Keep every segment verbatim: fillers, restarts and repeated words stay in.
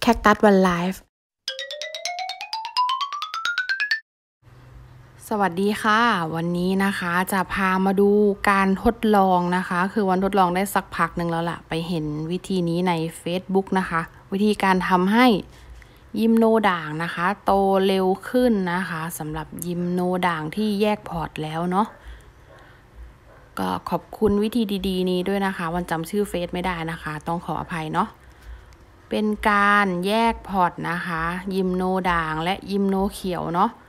Cactus One Life สวัสดีค่ะวันนี้นะคะจะพามาดูการทดลองนะคะคือวันทดลองได้สักพักหนึ่งแล้วล่ะไปเห็นวิธีนี้ใน Facebook นะคะวิธีการทำให้ยิมโนด่างนะคะโตเร็วขึ้นนะคะสำหรับยิมโนด่างที่แยกพอร์ตแล้วเนาะก็ขอบคุณวิธีดีๆนี้ด้วยนะคะวันจำชื่อเฟซไม่ได้นะคะต้องขออภัยเนาะเป็นการแยกพอร์ตนะคะยิมโนด่างและยิมโนเขียวเนาะ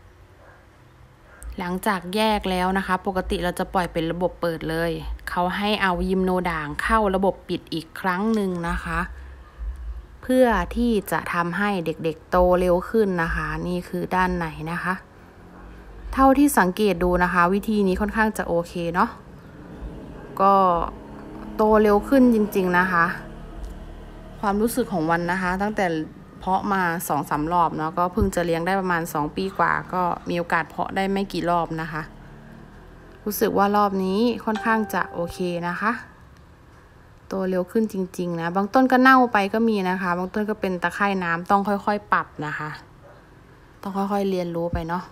หลังจากแยกแล้วนะคะปกติเราจะปล่อยเป็นระบบเปิดเลยเขาให้เอายิมโนด่างเข้าระบบปิดอีกครั้งหนึ่งนะคะเพื่อที่จะทำให้เด็กๆโตเร็วขึ้นนะคะนี่คือด้านไหนนะคะเท่าที่สังเกตดูนะคะวิธีนี้ค่อนข้างจะโอเคเนาะก็โตเร็วขึ้นจริงๆนะคะความรู้สึกของวันนะคะตั้งแต่เพาะมา สองสาม รอบเนาะก็เพิ่งจะเลี้ยงได้ประมาณสองปีกว่าก็มีโอกาสเพาะได้ไม่กี่รอบนะคะรู้สึกว่ารอบนี้ค่อนข้างจะโอเคนะคะโตเร็วขึ้นจริงๆนะบางต้นก็เน่าไปก็มีนะคะบางต้นก็เป็นตะไคร่น้ำต้องค่อยๆปรับนะคะต้องค่อยๆเรียนรู้ไปเนาะ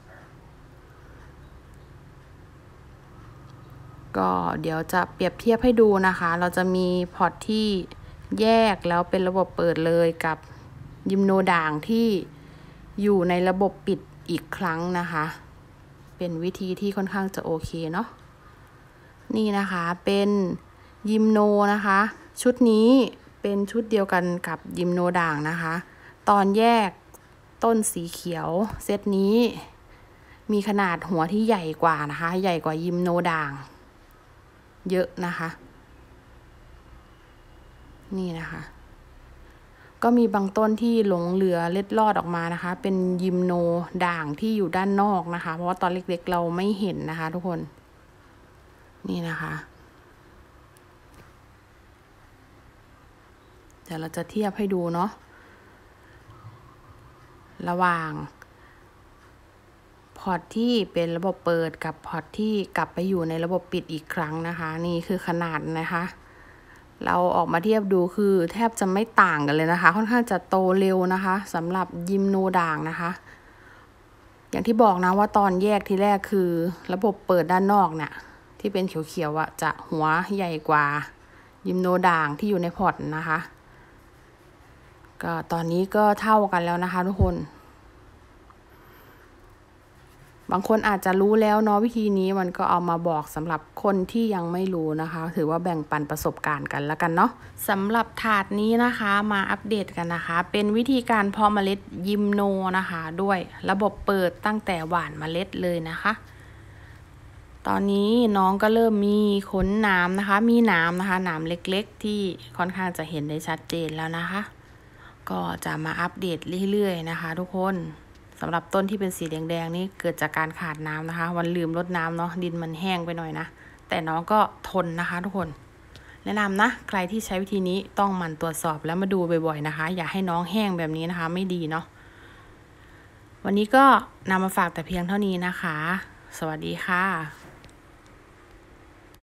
ก็เดี๋ยวจะเปรียบเทียบให้ดูนะคะเราจะมีพอร์ตที่แยกแล้วเป็นระบบเปิดเลยกับยิมโนด่างที่อยู่ในระบบปิดอีกครั้งนะคะเป็นวิธีที่ค่อนข้างจะโอเคเนาะนี่นะคะเป็นยิมโนนะคะชุดนี้เป็นชุดเดียวกันกับยิมโนด่างนะคะตอนแยกต้นสีเขียวเซตนี้มีขนาดหัวที่ใหญ่กว่านะคะใหญ่กว่ายิมโนด่างเยอะนะคะนี่นะคะก็มีบางต้นที่หลงเหลือเล็ดลอดออกมานะคะเป็นยิมโนด่างที่อยู่ด้านนอกนะคะเพราะว่าตอนเล็กๆเราไม่เห็นนะคะทุกคนนี่นะคะเดี๋ยวเราจะเทียบให้ดูเนาะระหว่างพอร์ตที่เป็นระบบเปิดกับพอร์ตที่กลับไปอยู่ในระบบปิดอีกครั้งนะคะนี่คือขนาดนะคะเราออกมาเทียบดูคือแทบจะไม่ต่างกันเลยนะคะค่อนข้างจะโตเร็วนะคะสำหรับยิมโนด่างนะคะอย่างที่บอกนะว่าตอนแยกทีแรกคือระบบเปิดด้านนอกเนี่ยที่เป็นเขียวๆอะจะหัวใหญ่กว่ายิมโนด่างที่อยู่ในพอร์ตนะคะก็ตอนนี้ก็เท่ากันแล้วนะคะทุกคนบางคนอาจจะรู้แล้วเนาะวิธีนี้มันก็เอามาบอกสำหรับคนที่ยังไม่รู้นะคะถือว่าแบ่งปันประสบการณ์กันแล้วกันเนาะสำหรับถาดนี้นะคะมาอัปเดตกันนะคะเป็นวิธีการเพาะเมล็ดยิมโนนะคะด้วยระบบเปิดตั้งแต่หว่านเมล็ดเลยนะคะตอนนี้น้องก็เริ่มมีขนหนามนะคะมีหนามนะคะหนามเล็กๆที่ค่อนข้างจะเห็นได้ชัดเจนแล้วนะคะก็จะมาอัปเดตเรื่อยๆนะคะทุกคนสำหรับต้นที่เป็นสีแดงๆนี่เกิดจากการขาดน้ำนะคะวันลืมรดน้ำเนาะดินมันแห้งไปหน่อยนะแต่น้องก็ทนนะคะทุกคนแนะนำนะใครที่ใช้วิธีนี้ต้องหมั่นตรวจสอบแล้วมาดูบ่อยๆนะคะอย่าให้น้องแห้งแบบนี้นะคะไม่ดีเนาะวันนี้ก็นำมาฝากแต่เพียงเท่านี้นะคะสวัสดีค่ะ